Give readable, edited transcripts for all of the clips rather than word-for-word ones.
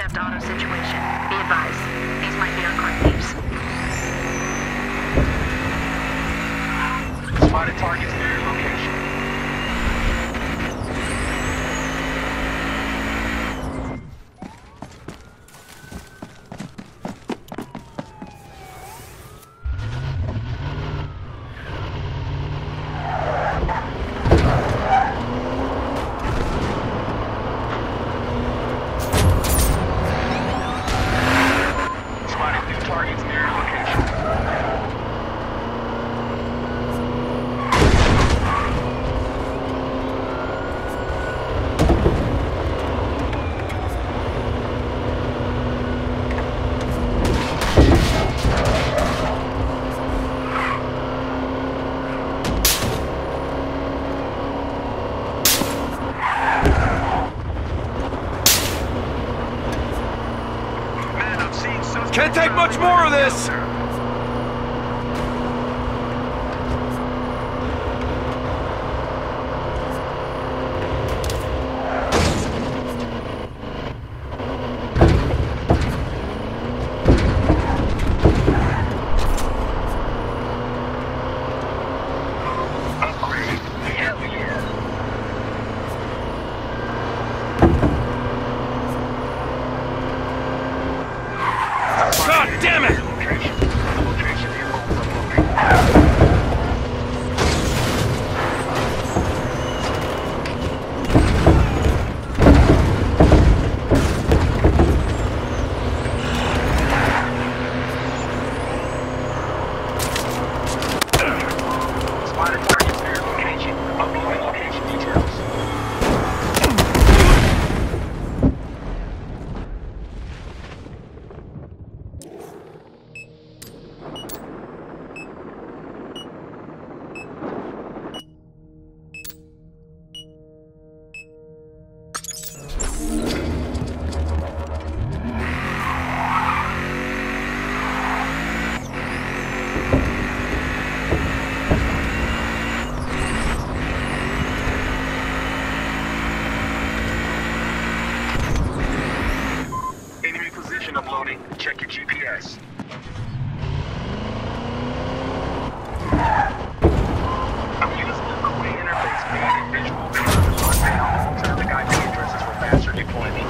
Left auto situation. Be advised, these might be our car thieves. Spotted targets near your location. Can't take much more of this! God damn it! Spotted targets near your location. Uploading location details. Enemy position uploading. Check your GPS. I'm using the GUI interface made in visual command on down. Alternative IP addresses for faster deployment.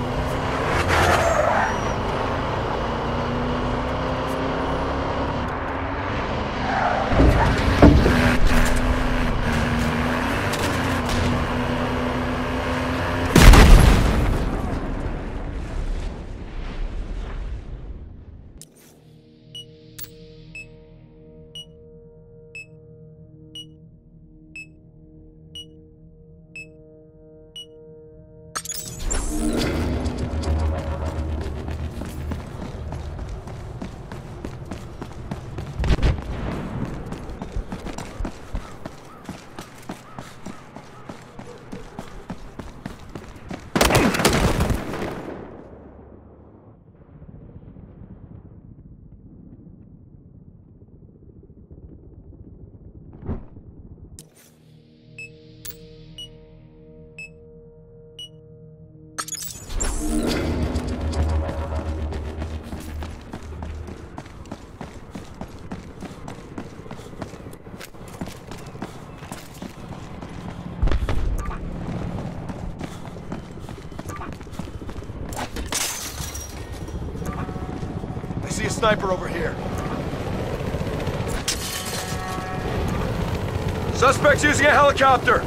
I see a sniper over here. Suspect's using a helicopter!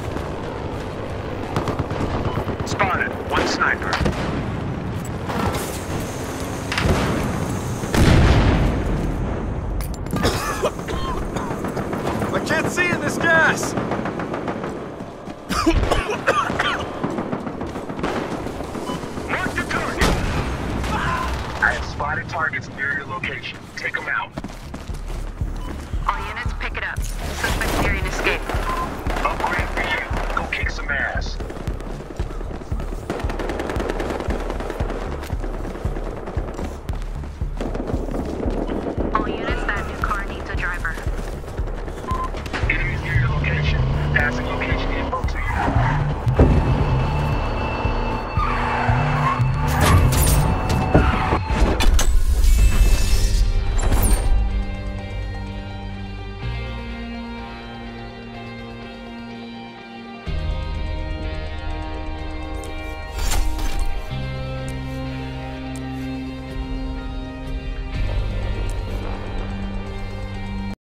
Spotted. One sniper. I can't see in this gas! Mark the target. I have spotted targets near your location. Take them out. All units, pick it up. Suspect nearing escape. Upgrade for you. Go kick some ass.